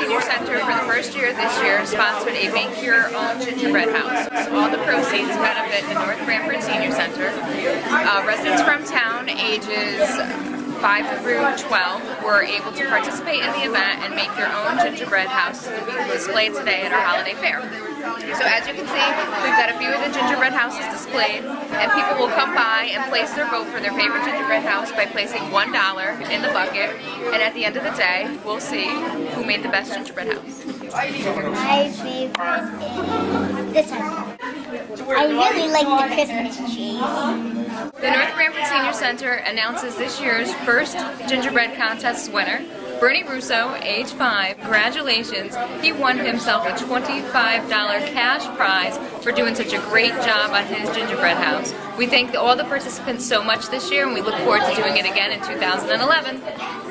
Senior Center, for the first year this year, sponsored a Make Your Own Gingerbread House. So all the proceeds benefit the North Branford Senior Center. Residents from town, ages 5 through 12, were able to participate in the event and make their own gingerbread house to be displayed today at our holiday fair. So as you can see, we've got a few of the gingerbread houses displayed, and people will come by and place their vote for their favorite gingerbread house by placing $1 in the bucket, and at the end of the day, we'll see who made the best gingerbread house. My favorite is this one. I really like the Christmas trees. The North Branford Senior Center announces this year's first gingerbread contest winner, Bernie Russo, age 5. Congratulations, he won himself a $25 cash prize for doing such a great job on his gingerbread house. We thank all the participants so much this year, and we look forward to doing it again in 2011.